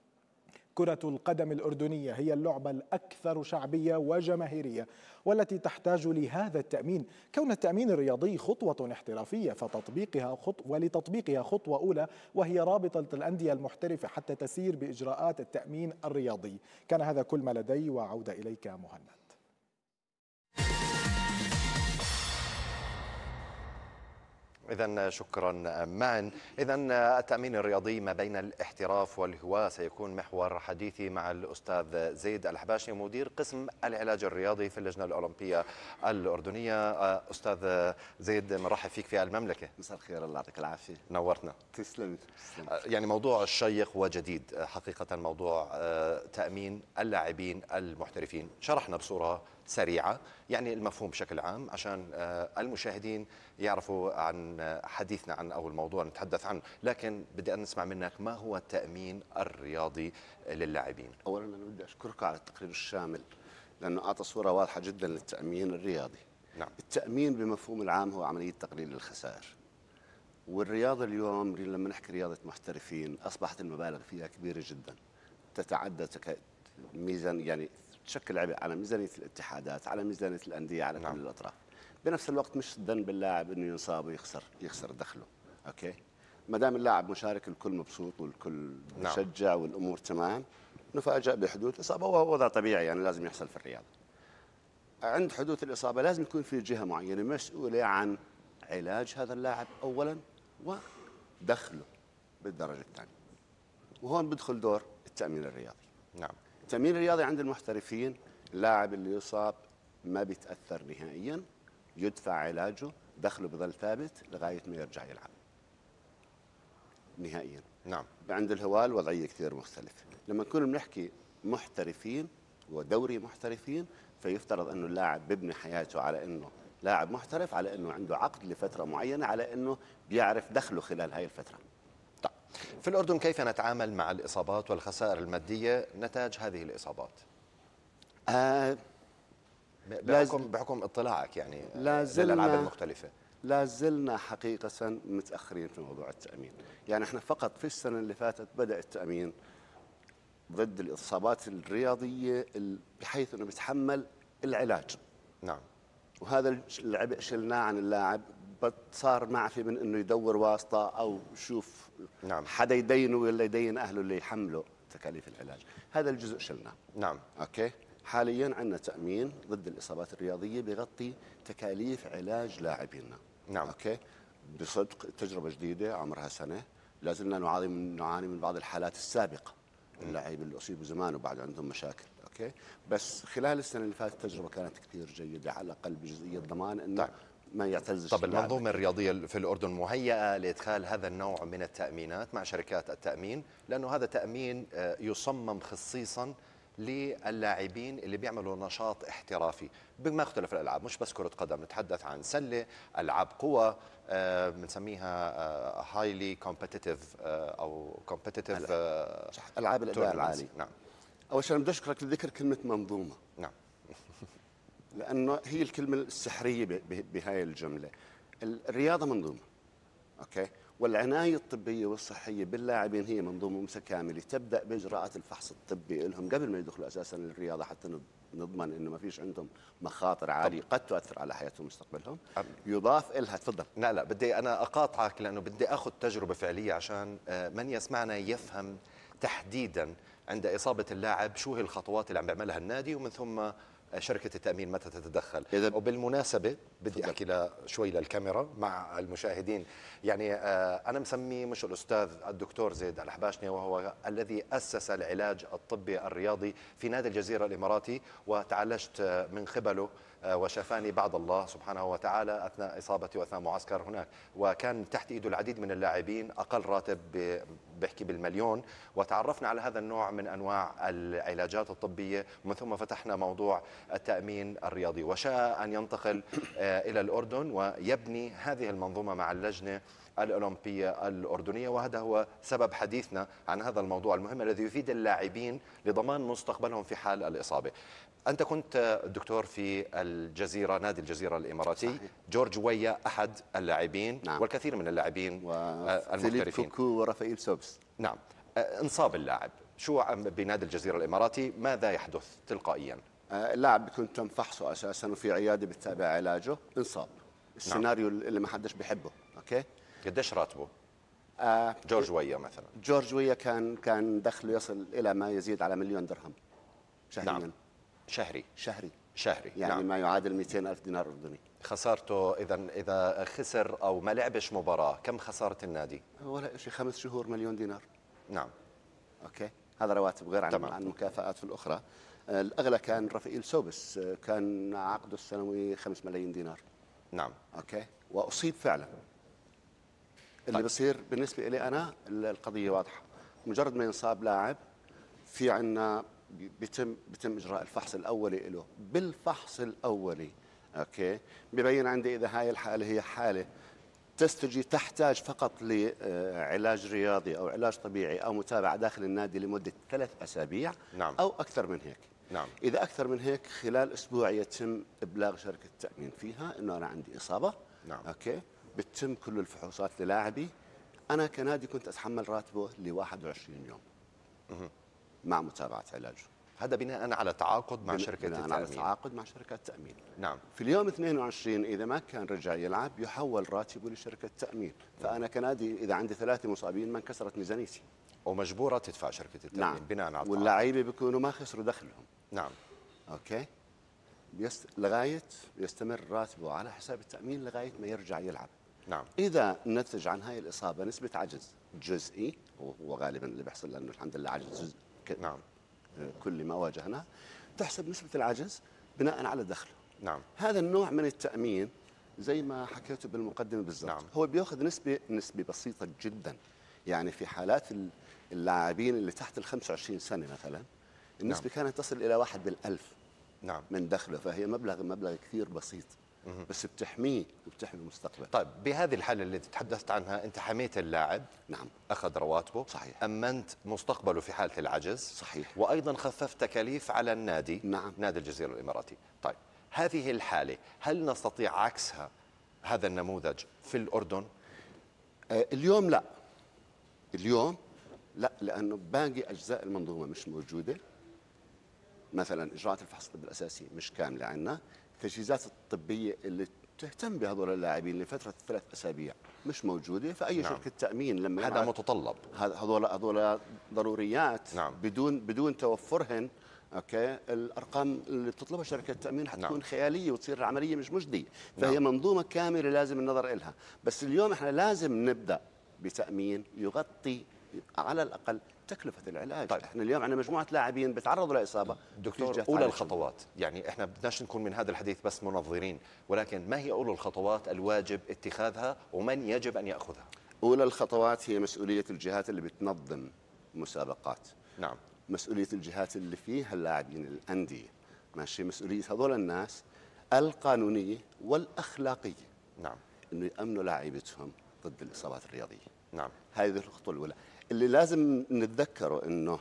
كرة القدم الأردنية هي اللعبة الأكثر شعبية وجماهيرية، والتي تحتاج لهذا التأمين، كون التأمين الرياضي خطوة احترافية ولتطبيقها خطوة أولى، وهي رابطة الأندية المحترفة حتى تسير بإجراءات التأمين الرياضي. كان هذا كل ما لدي، وعودة إليك مهند. إذن شكرا معا. إذن التأمين الرياضي ما بين الاحتراف والهواة سيكون محور حديثي مع الأستاذ زيد الحباشي، مدير قسم العلاج الرياضي في اللجنة الأولمبية الأردنية. أستاذ زيد، مرحب فيك في المملكة. مساء الخير، الله يعطيك العافية. نورتنا. تسلم. يعني موضوع شيق وجديد حقيقة، موضوع تأمين اللاعبين المحترفين. شرحنا بصورة سريعة يعني المفهوم بشكل عام عشان المشاهدين يعرفوا عن حديثنا عن أول موضوع نتحدث عنه، لكن بدي أن نسمع منك ما هو التأمين الرياضي للاعبين. أولا أنا بدي أشكرك على التقرير الشامل لأنه أعطى صورة واضحة جدا للتأمين الرياضي. نعم. التأمين بمفهوم العام هو عملية تقليل الخسائر. والرياضه اليوم لما نحكي رياضه محترفين اصبحت المبالغ فيها كبيره جدا، تتعدى ميزان، يعني تشكل عبء على ميزانيه الاتحادات، على ميزانيه الانديه، على كل الاطراف. بنفس الوقت مش ذنب اللاعب انه ينصاب ويخسر دخله، اوكي؟ ما دام اللاعب مشارك الكل مبسوط والكل مشجع والامور تمام، نفاجأ بحدوث اصابه وهو وضع طبيعي يعني لازم يحصل في الرياضه. عند حدوث الاصابه لازم يكون في جهه معينه مسؤوله عن علاج هذا اللاعب اولا ودخله بالدرجه الثانيه. وهون بدخل دور التامين الرياضي. نعم. التامين الرياضي عند المحترفين اللاعب اللي يصاب ما بيتاثر نهائيا، يدفع علاجه، دخله بظل ثابت لغايه ما يرجع يلعب. نهائيا. نعم. عند الهواة الوضعيه كثير مختلفه. لما نكون بنحكي محترفين ودوري محترفين فيفترض انه اللاعب بيبني حياته على انه لاعب محترف، على انه عنده عقد لفتره معينه، على انه بيعرف دخله خلال هاي الفتره. طيب في الاردن كيف نتعامل مع الاصابات والخسائر الماديه نتاج هذه الاصابات؟ بحكم اطلاعك يعني للالعاب المختلفه. لا زلنا حقيقه متاخرين في موضوع التامين، يعني احنا فقط في السنه اللي فاتت بدا التامين ضد الاصابات الرياضيه بحيث انه بيتحمل العلاج. نعم. وهذا العبء شلناه عن اللاعب، صار معفي من انه يدور واسطه او يشوف حدا يدينه ولا يدين اهله اللي يحملوا تكاليف العلاج، هذا الجزء شلناه. نعم. اوكي. حاليا عندنا تامين ضد الاصابات الرياضيه بيغطي تكاليف علاج لاعبينا. نعم. اوكي. بصدق تجربه جديده عمرها سنه، لازلنا نعاني من بعض الحالات السابقه، اللاعبين اللي اصيبوا زمان وبعد عندهم مشاكل. اوكي. بس خلال السنه اللي فاتت التجربه كانت كثير جيده، على الاقل بجزئيه ضمان انه ما يعتزش. طب المنظومه الرياضيه في الاردن مهيئه لادخال هذا النوع من التامينات مع شركات التامين؟ لانه هذا تامين يصمم خصيصا للاعبين اللي بيعملوا نشاط احترافي بمختلف الالعاب، مش بس كره قدم، نتحدث عن سله، العاب قوى، بنسميها هايلي كومبتيتيف او كومبتيتيف، العاب الاداء العالي. نعم. اول شيء بدي اشكرك لذكر كلمه منظومه. نعم. لانه هي الكلمه السحريه بهاي الجمله. الرياضه منظومه. اوكي. والعنايه الطبيه والصحيه باللاعبين هي منظومه متكامله، تبدا باجراءات الفحص الطبي لهم قبل ما يدخلوا اساسا للرياضه حتى نضمن انه ما فيش عندهم مخاطر عاليه قد تؤثر على حياتهم ومستقبلهم. يضاف لها، تفضل. لا بدي انا اقاطعك لانه بدي اخذ تجربه فعليه عشان من يسمعنا يفهم تحديدا عند اصابه اللاعب شو هي الخطوات اللي عم بيعملها النادي ومن ثم شركة التأمين متى تتدخل. وبالمناسبة بدي أحكي شوي للكاميرا مع المشاهدين، يعني أنا مسميه مش الأستاذ الدكتور زيد الأحباشني، وهو الذي أسس العلاج الطبي الرياضي في نادي الجزيرة الإماراتي، وتعالجت من قبله وشفاني بعد الله سبحانه وتعالى أثناء إصابتي وأثناء معسكر هناك، وكان تحت إيده العديد من اللاعبين أقل راتب بحكي بالمليون، وتعرفنا على هذا النوع من أنواع العلاجات الطبية، ومن ثم فتحنا موضوع التأمين الرياضي، وشاء أن ينتقل إلى الأردن ويبني هذه المنظومة مع اللجنة الأولمبية الأردنية، وهذا هو سبب حديثنا عن هذا الموضوع المهم الذي يفيد اللاعبين لضمان مستقبلهم في حال الإصابة. أنت كنت دكتور في الجزيرة، نادي الجزيرة الإماراتي. صحيح. جورج ويا أحد اللاعبين. نعم. والكثير من اللاعبين المحترفين، فوكو ورافائيل سوبس. نعم. انصاب اللاعب، شو بنادي الجزيرة الإماراتي ماذا يحدث تلقائيا؟ اللاعب بيكون تم فحصه أساسا وفي عيادة بتتابع علاجه، انصاب. السيناريو اللي ما حدش بيحبه. أوكي. قديش راتبه؟ جورج ويا مثلا. جورج ويا كان دخله يصل إلى ما يزيد على 1,000,000 درهم شهريا. نعم. شهري يعني نعم. ما يعادل 200,000 دينار أردني. خسارته إذا خسر أو ما لعبش مباراة كم خسارة النادي؟ ولا شيء، 5 شهور 1,000,000 دينار. نعم. أوكي. هذا رواتب غير عن المكافآت في الأخرى. الأغلى كان رافائيل سوبس، كان عقده السنوي 5 ملايين دينار. نعم. أوكي. وأصيب فعلا. اللي بصير بالنسبة لي أنا القضية واضحة، مجرد ما ينصاب لاعب في عنا بيتم إجراء الفحص الأولي له. بالفحص الأولي أوكي ببين عندي إذا هاي الحالة هي حالة تحتاج فقط لعلاج رياضي أو علاج طبيعي أو متابعة داخل النادي لمدة 3 أسابيع. نعم. أو أكثر من هيك. نعم. إذا أكثر من هيك خلال أسبوع يتم إبلاغ شركة التأمين فيها إنه أنا عندي إصابة. نعم. أوكي. بتتم كل الفحوصات للاعبي. انا كنادي كنت اتحمل راتبه ل 21 يوم مع متابعه علاجه. هذا بناء على تعاقد مع شركة بناء التأمين. على تعاقد مع شركات تأمين. نعم. في اليوم 22 إذا ما كان رجع يلعب يحول راتبه لشركة تأمين. فأنا كنادي إذا عندي 3 مصابين ما انكسرت ميزانيتي. ومجبورة تدفع شركة التأمين. نعم. بناء على التعاقد. واللاعيبة بيكونوا ما خسروا دخلهم. نعم. أوكي. لغاية يستمر راتبه على حساب التأمين لغاية ما يرجع يلعب. نعم. إذا نتج عن هاي الإصابة نسبة عجز جزئي، وهو غالبا اللي بيحصل لأنه الحمد لله عجز جزء نعم. كل ما واجهناه، تحسب نسبة العجز بناء على دخله. نعم. هذا النوع من التأمين زي ما حكيته بالمقدمة بالضبط. نعم. هو بياخذ نسبة بسيطة جدا. يعني في حالات اللاعبين اللي تحت ال 25 سنة مثلا النسبة كانت تصل إلى 1 بالألف نعم. من دخله، فهي مبلغ كثير بسيط بس بتحميه وبتحمي المستقبل. طيب بهذه الحالة اللي تحدثت عنها أنت حميت اللاعب. نعم. أخذ رواتبه. صحيح. أمنت مستقبله في حالة العجز. صحيح. وأيضا خففت تكاليف على النادي. نعم. نادي الجزيرة الإماراتي. طيب هذه الحالة هل نستطيع عكسها هذا النموذج في الأردن؟ اليوم لا. اليوم لا، لأنه باقي أجزاء المنظومة مش موجودة. مثلا إجراءات الفحص الطبي الأساسي مش كاملة عندنا. التجهيزات الطبية اللي تهتم بهذول اللاعبين لفترة 3 أسابيع مش موجودة. فأي نعم. شركة تأمين لما هذا متطلب. هذول ضروريات. نعم. بدون توفرهن اوكي الارقام اللي بتطلبها شركه التامين حتكون نعم. خياليه وتصير العمليه مش مجديه. فهي نعم. منظومه كامله لازم النظر لها. بس اليوم احنا لازم نبدا بتامين يغطي على الاقل تكلفه العلاج. طيب. احنا اليوم عندنا مجموعه لاعبين بتعرضوا لاصابه. دكتور، أولى الخطوات، يعني احنا بدناش نكون من هذا الحديث بس منظرين، ولكن ما هي أولى الخطوات الواجب اتخاذها ومن يجب أن يأخذها؟ اولى الخطوات هي مسؤوليه الجهات اللي بتنظم مسابقات. نعم. مسؤوليه الجهات اللي فيها اللاعبين الانديه. ماشي. مسؤوليه هذول الناس القانونيه والاخلاقيه. نعم. انه يامنوا لاعيبتهم ضد الاصابات الرياضيه. نعم. هذه الخطوه الاولى. اللي لازم نتذكره انه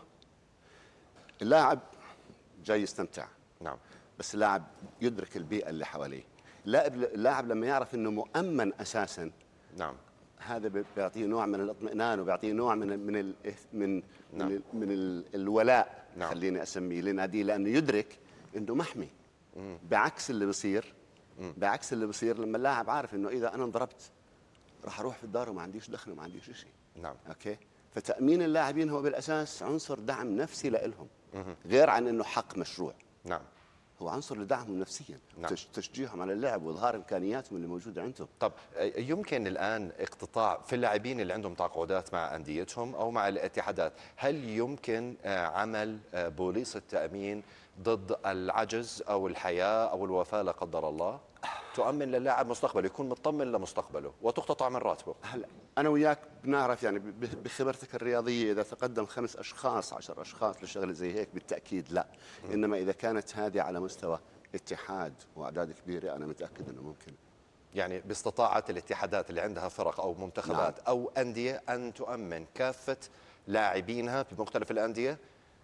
اللاعب جاي يستمتع. نعم. بس اللاعب يدرك البيئه اللي حواليه. اللاعب لما يعرف انه مؤمن اساسا. نعم. هذا بيعطيه نوع من الاطمئنان وبيعطيه نوع من نعم. الولاء. نعم. خليني اسميه لناديه لانه يدرك انه محمي. بعكس اللي بصير لما اللاعب عارف انه اذا انا انضربت راح اروح في الدار وما عنديش دخل وما عنديش شيء. نعم. اوكي. فتامين اللاعبين هو بالاساس عنصر دعم نفسي لهم غير عن انه حق مشروع. نعم. هو عنصر لدعمهم نفسيا. نعم. تشجيعهم على اللعب واظهار امكانياتهم اللي موجوده عندهم. طب يمكن الآن اقتطاع في اللاعبين اللي عندهم تعاقدات مع أنديتهم أو مع الاتحادات، هل يمكن عمل بوليصة تأمين ضد العجز أو الحياة أو الوفاة لا قدر الله، تؤمن للاعب مستقبله، يكون مطمن لمستقبله وتقتطع من راتبه؟ هلا انا وياك بنعرف يعني بخبرتك الرياضيه اذا تقدم 5 أشخاص 10 أشخاص لشغله زي هيك بالتاكيد لا. انما اذا كانت هذه على مستوى اتحاد واعداد كبيره انا متاكد انه ممكن. يعني باستطاعة الاتحادات اللي عندها فرق أو منتخبات. نعم. أو أندية أن تؤمن كافة لاعبينها بمختلف الأندية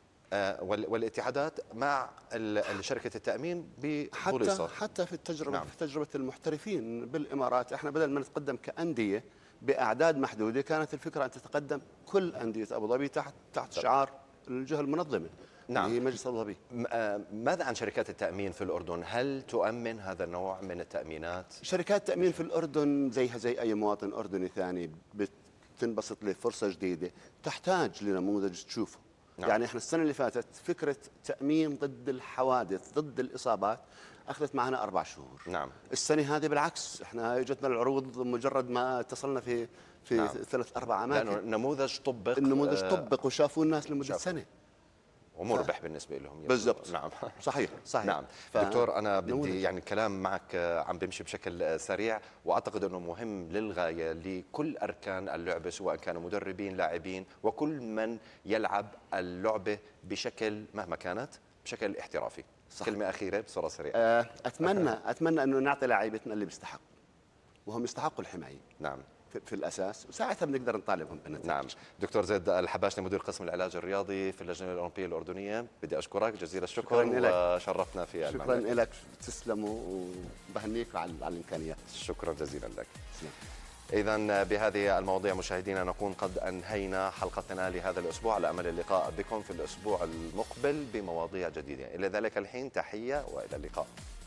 والاتحادات مع شركة التأمين ببوليصة. حتى في التجربة. نعم. في تجربة المحترفين بالإمارات احنا بدل ما نتقدم كأندية بأعداد محدودة كانت الفكرة أن تتقدم كل أندية أبو ظبي تحت شعار الجهة المنظمة. نعم. هي مجلس أبو ظبي. ماذا عن شركات التأمين في الأردن؟ هل تؤمن هذا النوع من التأمينات؟ شركات التأمين في الأردن زيها زي أي مواطن أردني ثاني بتنبسط لفرصة جديدة تحتاج لنموذج تشوفه. نعم. يعني احنا السنة اللي فاتت فكرة تأمين ضد الحوادث ضد الإصابات أخذت معنا 4 شهور. نعم. السنة هذه بالعكس احنا اجتنا العروض مجرد ما اتصلنا في نعم. 3-4 أماكن. لأنه النموذج طبق. النموذج طبق وشافوا الناس لمدة سنة. ومربح بالنسبة لهم. بالضبط. نعم. صحيح. نعم. دكتور أنا بدي يعني الكلام معك عم بيمشي بشكل سريع، وأعتقد أنه مهم للغاية لكل أركان اللعبة سواء كانوا مدربين لاعبين وكل من يلعب اللعبة بشكل مهما كانت بشكل احترافي. صح. كلمة أخيرة بصورة سريعة. أتمنى أنه نعطي لاعبتنا اللي بيستحقوا وهم يستحقوا الحماية. نعم. في الاساس، وساعتها بنقدر نطالبهم بالنتائج. نعم. دكتور زيد الحباشني مدير قسم العلاج الرياضي في اللجنه الاولمبيه الاردنيه، بدي اشكرك جزيل الشكر وشرفتنا في شكرا لك، تسلموا وبهنيك على الامكانيات. شكرا جزيلا لك. إذا بهذه المواضيع مشاهدينا نكون قد أنهينا حلقتنا لهذا الأسبوع، على أمل اللقاء بكم في الأسبوع المقبل بمواضيع جديدة. إلى ذلك الحين تحية وإلى اللقاء.